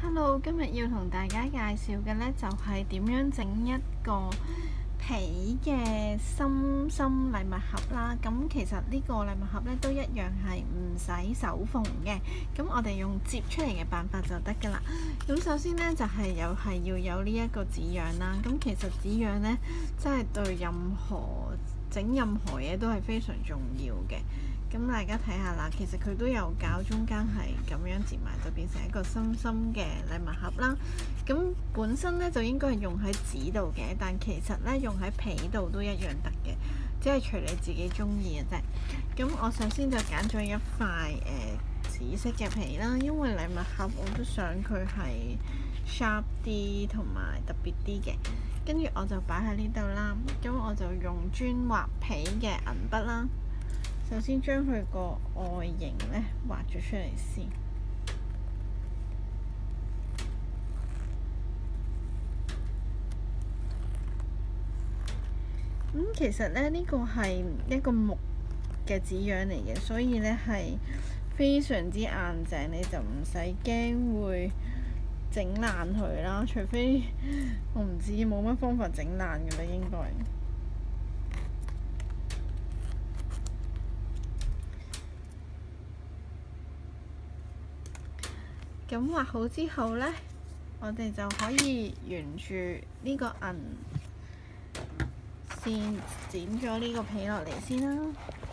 Hello，今日要同大家介紹嘅呢，就係點樣整一個皮嘅心心禮物盒啦。咁其實呢個禮物盒呢，都一樣係唔使手縫嘅。咁我哋用摺出嚟嘅辦法就得㗎啦。咁首先呢，就係要有呢一個紙樣啦。咁其實紙樣呢，真係對整任何嘢都係非常重要嘅。咁大家睇下啦，其實佢都有膠，中間係咁樣摺埋，就變成一個心心嘅禮物盒啦。咁本身咧就應該係用喺紙度嘅，但其實咧用喺皮度都一樣得嘅，只係隨你自己中意嘅啫。咁我首先就揀咗一塊紫色嘅皮啦，因為禮物盒我都想佢係 sharp 啲同埋特別啲嘅。跟住我就擺喺呢度啦。咁我就用專畫皮嘅銀筆啦。首先將佢個外形咧畫咗出嚟先。其實咧呢個係一個木嘅紙樣嚟嘅，所以咧係非常之硬淨，你就唔使驚會整爛佢啦。除非我唔知，冇乜方法整爛嘅啦，應該。咁畫好之後呢，我哋就可以沿住呢個銀線剪咗呢個皮落嚟先啦。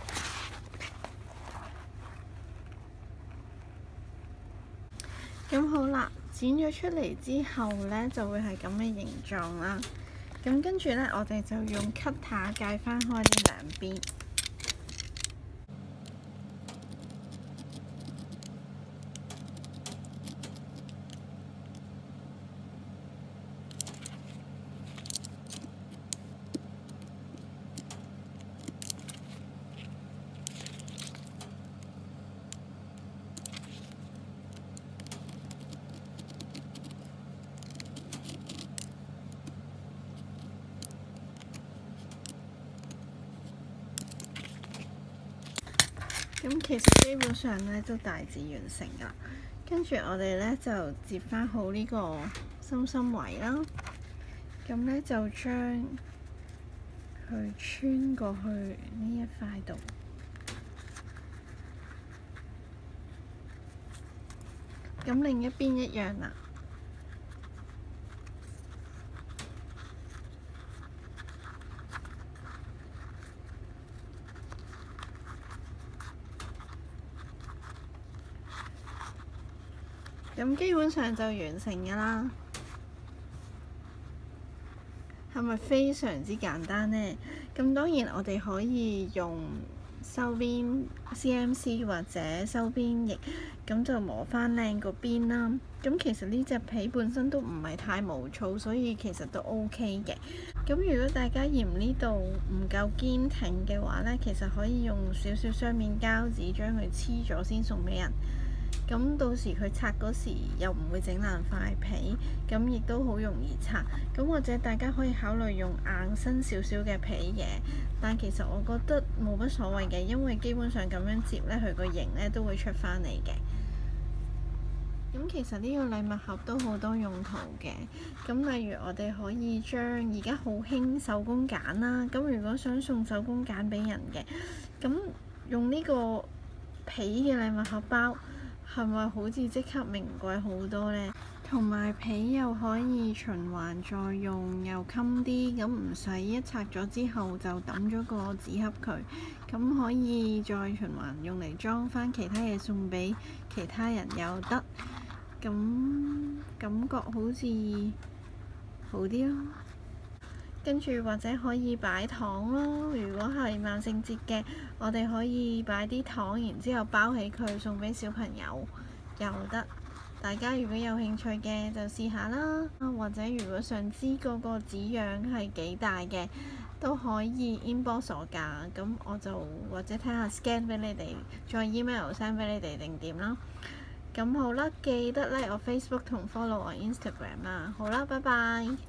咁好啦，剪咗出嚟之後呢，就會係咁嘅形狀啦。咁跟住呢，我哋就用 cutter 界翻開呢兩邊。咁其實基本上咧都大致完成㗎啦。跟住我哋咧就摺翻好呢個心心圍啦。咁咧就將佢穿過去呢一塊度。咁另一邊一樣啦。咁基本上就完成㗎啦，係咪非常之簡單呢？咁當然我哋可以用收邊 CMC 或者收邊液，咁就磨翻靚個邊啦。咁其實呢隻皮本身都唔係太毛躁，所以其實都 OK 嘅。咁如果大家嫌呢度唔夠堅挺嘅話呢，其實可以用少少雙面膠紙將佢黐咗先送俾人。咁到時佢拆嗰時又唔會整爛塊皮，咁亦都好容易拆。咁或者大家可以考慮用硬身少少嘅皮嘅，但其實我覺得冇乜所謂嘅，因為基本上咁樣摺呢，佢個型呢都會出返嚟嘅。咁其實呢個禮物盒都好多用途嘅。咁例如我哋可以將而家好興手工梘啦，咁如果想送手工梘俾人嘅，咁用呢個皮嘅禮物盒包，係咪好似即刻名貴好多呢？同埋皮又可以循環再用，又襟啲，咁唔使一拆咗之後就抌咗個紙盒佢，咁可以再循環用嚟裝返其他嘢送俾其他人又得，咁感覺好似好啲咯。跟住或者可以擺糖咯，如果係萬聖節嘅，我哋可以擺啲糖，然之後包起佢送俾小朋友又得。大家如果有興趣嘅就試下啦，或者如果想知嗰個紙樣係幾大嘅，都可以 inbox 我㗎，咁我就或者睇下 scan 俾你哋，再 email send 俾你哋定點啦。咁好啦，記得咧我 Facebook 同 follow 我 Instagram 啦。好啦，拜拜。